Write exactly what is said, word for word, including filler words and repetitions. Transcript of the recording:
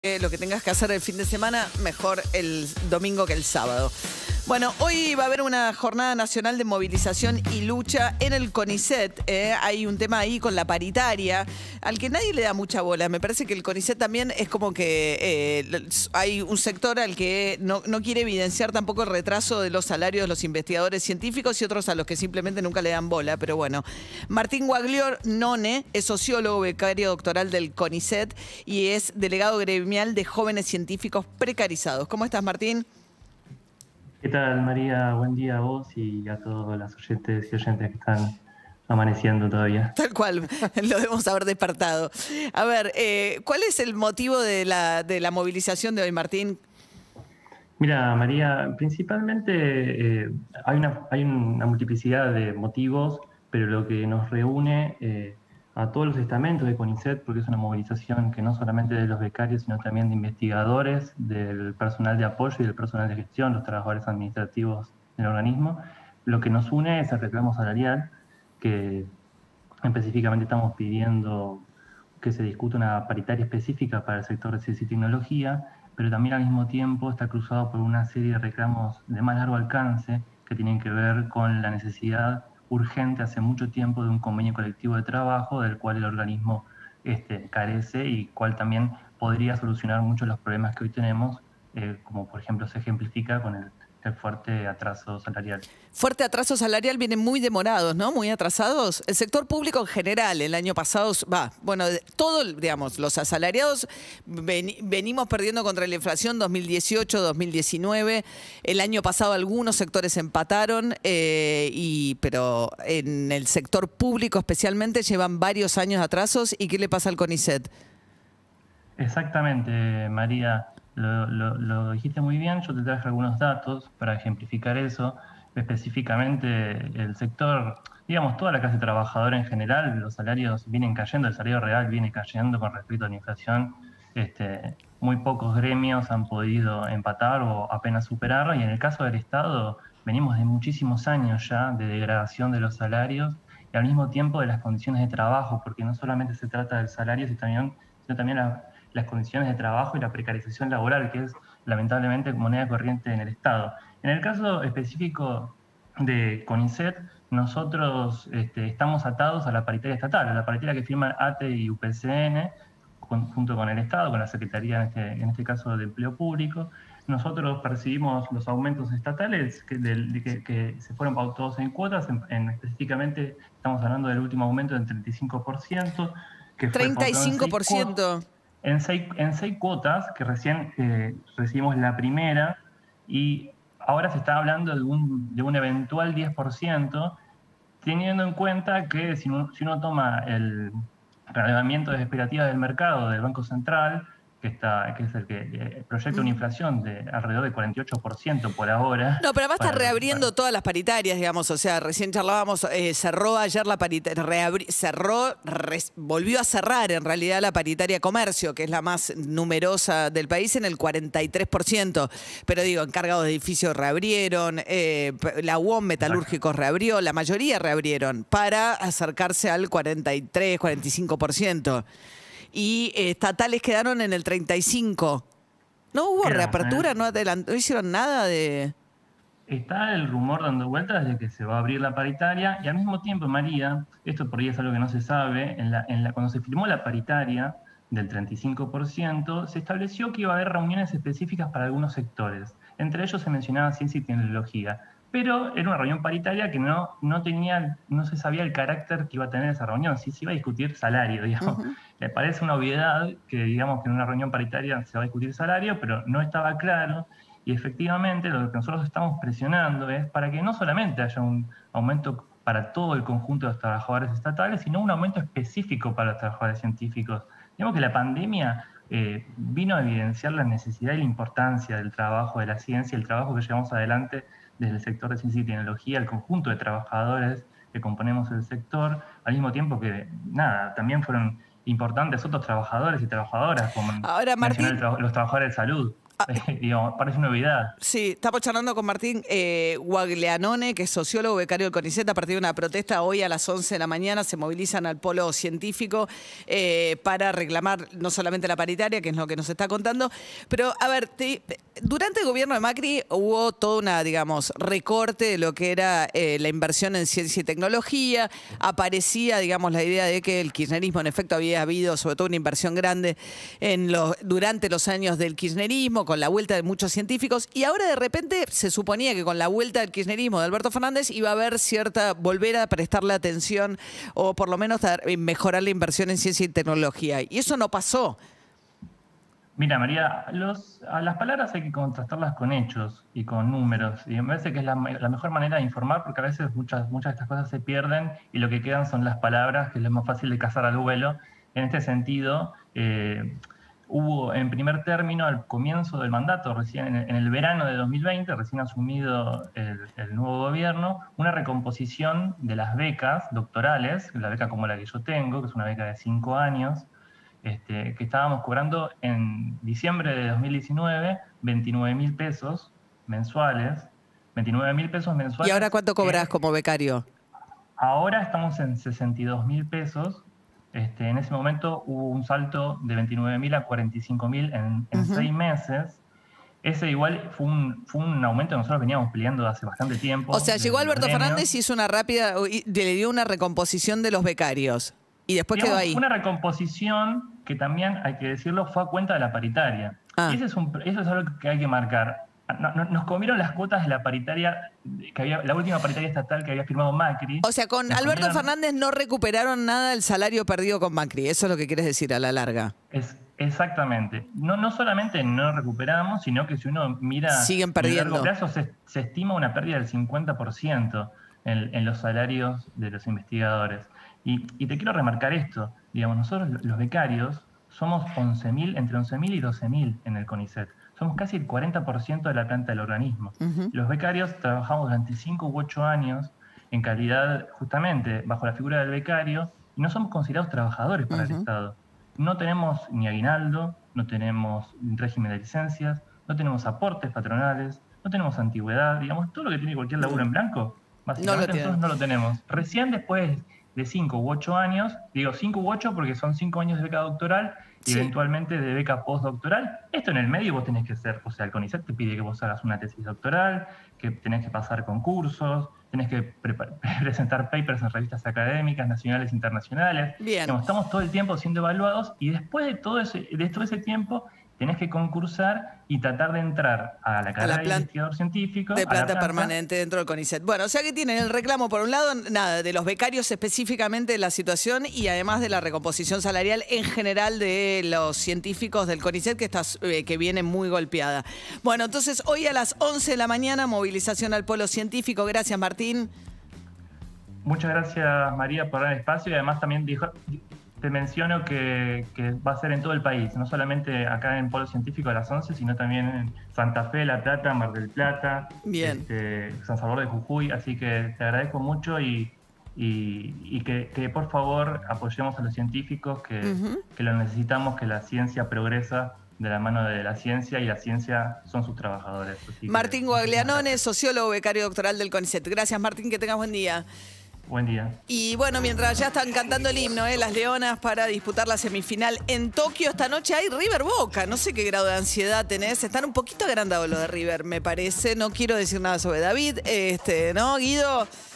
Eh, lo que tengas que hacer el fin de semana, mejor el domingo que el sábado. Bueno, hoy va a haber una jornada nacional de movilización y lucha en el CONICET. Eh, hay un tema ahí con la paritaria, al que nadie le da mucha bola. Me parece que el CONICET también es como que eh, hay un sector al que no, no quiere evidenciar tampoco el retraso de los salarios de los investigadores científicos y otros a los que simplemente nunca le dan bola. Pero bueno, Martín Guaglione es sociólogo becario doctoral del CONICET y es delegado gremial de jóvenes científicos precarizados. ¿Cómo estás, Martín? ¿Qué tal, María? Buen día a vos y a todos las oyentes y oyentes que están amaneciendo todavía. Tal cual, lo debemos haber despertado. A ver, eh, ¿cuál es el motivo de la, de la movilización de hoy, Martín? Mira, María, principalmente eh, hay, una, hay una multiplicidad de motivos, pero lo que nos reúne eh, a todos los estamentos de CONICET, porque es una movilización que no solamente de los becarios, sino también de investigadores, del personal de apoyo y del personal de gestión, los trabajadores administrativos del organismo, lo que nos une es el reclamo salarial, que específicamente estamos pidiendo que se discuta una paritaria específica para el sector de ciencia y tecnología, pero también al mismo tiempo está cruzado por una serie de reclamos de más largo alcance que tienen que ver con la necesidad urgente hace mucho tiempo de un convenio colectivo de trabajo del cual el organismo este, carece y cual también podría solucionar muchos de los problemas que hoy tenemos, eh, como por ejemplo se ejemplifica con el, el fuerte atraso salarial. Fuerte atraso salarial, vienen muy demorados, ¿no? Muy atrasados. El sector público en general, el año pasado, va, bueno, todo, digamos, los asalariados ven, venimos perdiendo contra la inflación dos mil dieciocho, dos mil diecinueve. El año pasado algunos sectores empataron, eh, y, pero en el sector público especialmente llevan varios años de atrasos. ¿Y qué le pasa al CONICET? Exactamente, María, lo, lo, lo dijiste muy bien. Yo te traje algunos datos para ejemplificar eso. Específicamente el sector, digamos, toda la clase trabajadora en general, los salarios vienen cayendo, el salario real viene cayendo con respecto a la inflación. Este, muy pocos gremios han podido empatar o apenas superarlo, y en el caso del Estado venimos de muchísimos años ya de degradación de los salarios y al mismo tiempo de las condiciones de trabajo, porque no solamente se trata del salario, sino también, sino también la, las condiciones de trabajo y la precarización laboral, que es lamentablemente moneda corriente en el Estado. En el caso específico de CONICET, nosotros este, estamos atados a la paritaria estatal, a la paritaria que firman A T E y U P C N, con, junto con el Estado, con la Secretaría, en este, en este caso de Empleo Público. Nosotros percibimos los aumentos estatales que, de, que, que se fueron pautados en cuotas, en, en, específicamente estamos hablando del último aumento del treinta y cinco por ciento. Que fue treinta y cinco por ciento. En seis, en seis cuotas, que recién eh, recibimos la primera, y ahora se está hablando de un, de un eventual diez por ciento, teniendo en cuenta que si uno, si uno toma el relevamiento de expectativas del mercado del Banco Central, que, está, que es el que eh, proyecta una inflación de alrededor de cuarenta y ocho por ciento por ahora. No, pero además está reabriendo para... todas las paritarias, digamos, o sea, recién charlábamos, eh, cerró ayer la paritaria, reabri, cerró, re, volvió a cerrar en realidad la paritaria comercio, que es la más numerosa del país, en el cuarenta y tres por ciento. Pero digo, encargados de edificios reabrieron, eh, la U O M Metalúrgicos reabrió, la mayoría reabrieron para acercarse al cuarenta y tres, cuarenta y cinco por ciento. Y eh, estatales quedaron en el treinta y cinco por ciento. ¿No hubo Queda, reapertura? ¿eh? ¿No, adelantó, ¿No hicieron nada de...? Está el rumor dando vueltas de que se va a abrir la paritaria, y al mismo tiempo, María, esto por ahí es algo que no se sabe, en la, en la, cuando se firmó la paritaria del treinta y cinco por ciento, se estableció que iba a haber reuniones específicas para algunos sectores. Entre ellos se mencionaba ciencia y tecnología, pero era una reunión paritaria que no, no tenía, no se sabía el carácter que iba a tener esa reunión, si se iba a discutir salario, digamos. Uh-huh. Le parece una obviedad que digamos que en una reunión paritaria se va a discutir salario, pero no estaba claro, y efectivamente lo que nosotros estamos presionando es para que no solamente haya un aumento para todo el conjunto de los trabajadores estatales, sino un aumento específico para los trabajadores científicos. Digamos que la pandemia eh, vino a evidenciar la necesidad y la importancia del trabajo de la ciencia, el trabajo que llevamos adelante desde el sector de ciencia y tecnología, el conjunto de trabajadores que componemos el sector, al mismo tiempo que, nada, también fueron importantes otros trabajadores y trabajadoras, como Ahora, Martín, tra los trabajadores de salud. eh, digamos, parece una novedad. Sí, estamos charlando con Martín eh, Guaglianone, que es sociólogo becario del CONICET. A partir de una protesta hoy a las once de la mañana se movilizan al polo científico eh, para reclamar no solamente la paritaria, que es lo que nos está contando, pero a ver, te, durante el gobierno de Macri hubo toda una, digamos, recorte de lo que era eh, la inversión en ciencia y tecnología. Aparecía, digamos, la idea de que el kirchnerismo en efecto había habido sobre todo una inversión grande en los, durante los años del kirchnerismo, con la vuelta de muchos científicos, y ahora de repente se suponía que con la vuelta del kirchnerismo de Alberto Fernández iba a haber cierta, volver a prestarle atención o por lo menos dar, mejorar la inversión en ciencia y tecnología. Y eso no pasó. Mira, María, los, a las palabras hay que contrastarlas con hechos y con números. Y me parece que es la, la mejor manera de informar, porque a veces muchas, muchas de estas cosas se pierden y lo que quedan son las palabras, que es lo más fácil de cazar al vuelo. En este sentido, eh, hubo en primer término, al comienzo del mandato, recién en el, en el verano de dos mil veinte, recién asumido el, el nuevo gobierno, una recomposición de las becas doctorales, la beca como la que yo tengo, que es una beca de cinco años, este, que estábamos cobrando en diciembre de dos mil diecinueve veintinueve mil pesos mensuales, veintinueve mil pesos mensuales. ¿Y ahora cuánto cobras como becario? Ahora estamos en sesenta y dos mil pesos. Este, en ese momento hubo un salto de veintinueve mil a cuarenta y cinco mil en, en uh-huh. seis meses. Ese igual fue un, fue un aumento que nosotros veníamos peleando hace bastante tiempo. O sea, llegó Alberto Fernández y hizo una rápida, le dio una recomposición de los becarios. Y después Digamos, quedó ahí. Una recomposición que también, hay que decirlo, fue a cuenta de la paritaria. Ah. Y ese es un, eso es algo que hay que marcar. No, no, nos comieron las cuotas de la paritaria, que había, la última paritaria estatal que había firmado Macri. O sea, con Alberto comieron... Fernández no recuperaron nada del salario perdido con Macri. Eso es lo que quieres decir a la larga. Es, exactamente. No, no solamente no recuperamos, sino que si uno mira... Siguen perdiendo. A largo plazo se, se estima una pérdida del cincuenta por ciento en, en los salarios de los investigadores. Y, y te quiero remarcar esto. Digamos, nosotros los becarios somos once mil, entre once mil y doce mil en el CONICET. Somos casi el cuarenta por ciento de la planta del organismo. Uh-huh. Los becarios trabajamos durante cinco u ocho años en calidad, justamente, bajo la figura del becario, y no somos considerados trabajadores para uh-huh. el Estado. No tenemos ni aguinaldo, no tenemos régimen de licencias, no tenemos aportes patronales, no tenemos antigüedad, digamos, todo lo que tiene cualquier laburo uh-huh. en blanco, básicamente no nosotros no lo tenemos. Recién después de cinco u ocho años, digo cinco u ocho porque son cinco años de beca doctoral y sí. eventualmente de beca postdoctoral. Esto en el medio vos tenés que hacer, o sea, el CONICET te pide que vos hagas una tesis doctoral, que tenés que pasar concursos, tenés que presentar papers en revistas académicas, nacionales e internacionales. Bien. Digamos, estamos todo el tiempo siendo evaluados y después de todo ese, de todo ese tiempo tenés que concursar y tratar de entrar a la carrera de investigador científico. De planta permanente dentro del CONICET. Bueno, o sea que tienen el reclamo, por un lado, nada, de los becarios específicamente de la situación y además de la recomposición salarial en general de los científicos del CONICET que, está, eh, que viene muy golpeada. Bueno, entonces hoy a las once de la mañana, movilización al polo científico. Gracias, Martín. Muchas gracias, María, por dar espacio y además también dijo... Te menciono que, que va a ser en todo el país, no solamente acá en Polo Científico a las once, sino también en Santa Fe, La Plata, Mar del Plata, este, San Salvador de Jujuy. Así que te agradezco mucho y, y, y que, que por favor apoyemos a los científicos, que, uh-huh. que lo necesitamos, que la ciencia progresa de la mano de la ciencia y la ciencia son sus trabajadores. Así Martín que, Guaglianone, sociólogo becario doctoral del CONICET. Gracias, Martín, que tengas buen día. Buen día. Y bueno, mientras ya están cantando el himno, ¿eh? Las Leonas para disputar la semifinal en Tokio esta noche hay River Boca. No sé qué grado de ansiedad tenés. Están un poquito agrandados los de River, me parece. No quiero decir nada sobre David. Este, ¿no, Guido?